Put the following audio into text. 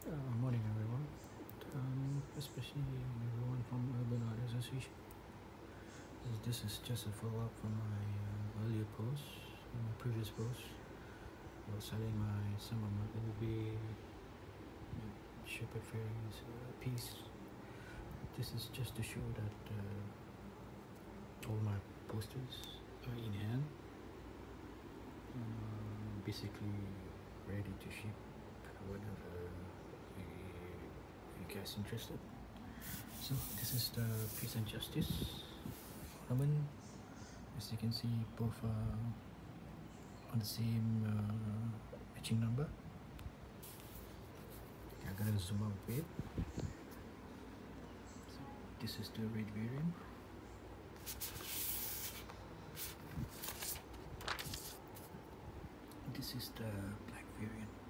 Morning everyone, especially everyone from Urban Art Association. This is just a follow-up from my earlier post, my previous post. I was selling some of my OB Shepherd Fairies piece. This is just to show that all my posters are in hand, basically ready to ship whenever you guys interested. So this is the Peace and Justice ornament. As you can see, both are on the same matching number. I'm gonna zoom out a bit. So this is the red variant. This is the black variant.